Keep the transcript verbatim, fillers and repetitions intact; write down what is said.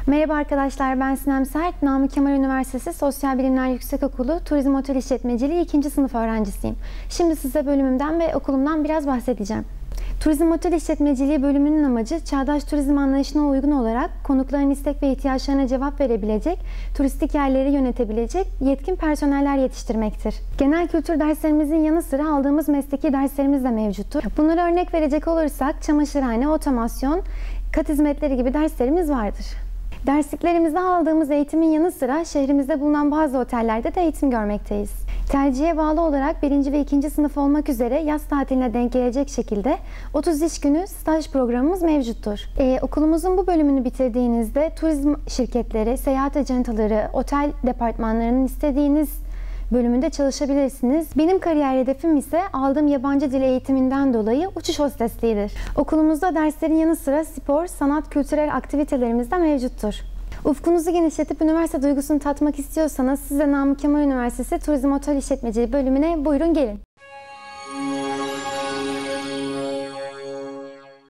Merhaba arkadaşlar, ben Sinem Sert, Namık Kemal Üniversitesi Sosyal Bilimler Yüksekokulu Turizm Otel İşletmeciliği ikinci sınıf öğrencisiyim. Şimdi size bölümümden ve okulumdan biraz bahsedeceğim. Turizm Otel İşletmeciliği bölümünün amacı, çağdaş turizm anlayışına uygun olarak konukların istek ve ihtiyaçlarına cevap verebilecek, turistik yerleri yönetebilecek yetkin personeller yetiştirmektir. Genel kültür derslerimizin yanı sıra aldığımız mesleki derslerimiz de mevcuttur. Bunlara örnek verecek olursak, çamaşırhane, otomasyon, kat hizmetleri gibi derslerimiz vardır. Dersliklerimizde aldığımız eğitimin yanı sıra şehrimizde bulunan bazı otellerde de eğitim görmekteyiz. Tercihe bağlı olarak birinci ve ikinci sınıf olmak üzere yaz tatiline denk gelecek şekilde otuz iş günü staj programımız mevcuttur. Ee, okulumuzun bu bölümünü bitirdiğinizde turizm şirketleri, seyahat ajantaları, otel departmanlarının istediğiniz bölümünde çalışabilirsiniz. Benim kariyer hedefim ise aldığım yabancı dil eğitiminden dolayı uçuş hostesliğidir. Okulumuzda derslerin yanı sıra spor, sanat, kültürel aktivitelerimiz de mevcuttur. Ufkunuzu genişletip üniversite duygusunu tatmak istiyorsanız size Namık Kemal Üniversitesi Turizm Otel İşletmeciliği bölümüne buyurun gelin.